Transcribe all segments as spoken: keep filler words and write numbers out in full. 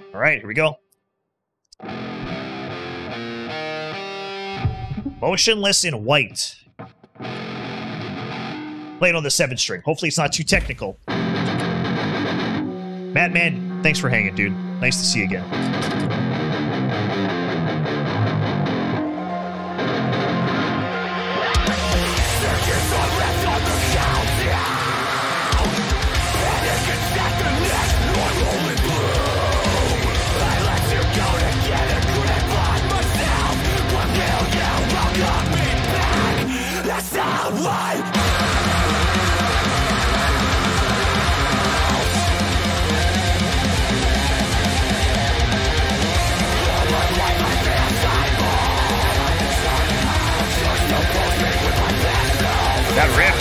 All right, here we go. Motionless in White. Played on the seven string. Hopefully it's not too technical. Madman, thanks for hanging, dude. Nice to see you again. That's not right. That rip.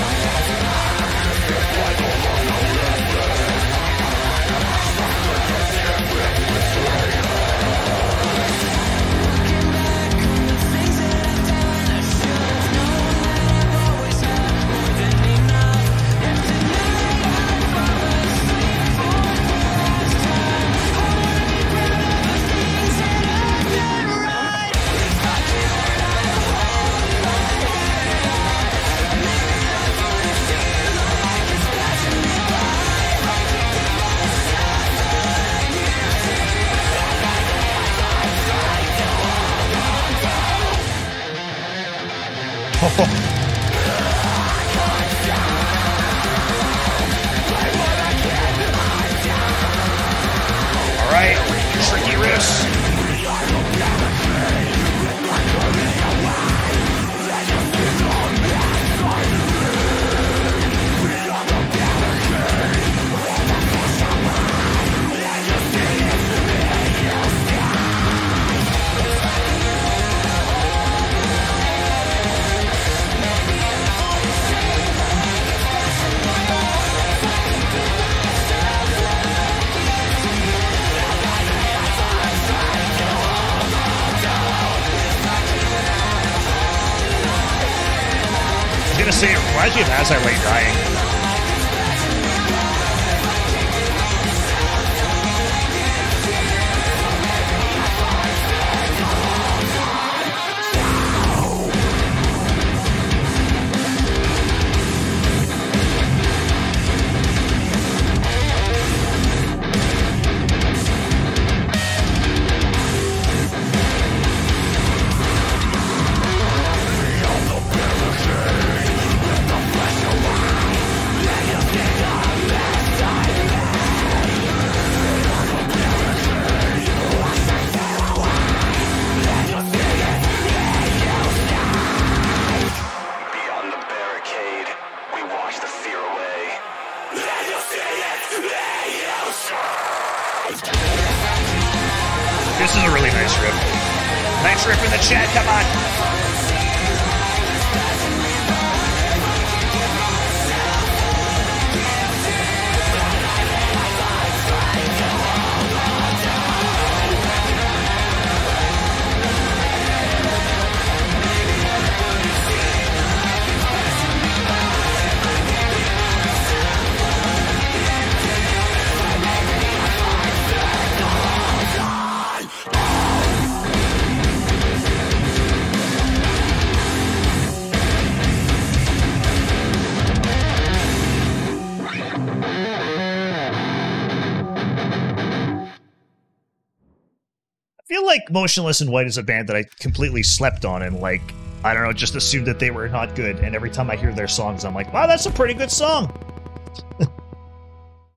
All right, tricky riffs. I was gonna say, it reminds me of As I Lay Dying. This is a really nice riff. Nice riff in the chat, come on. I feel like Motionless in White is a band that I completely slept on and, like, I don't know, just assumed that they were not good. And every time I hear their songs, I'm like, wow, that's a pretty good song.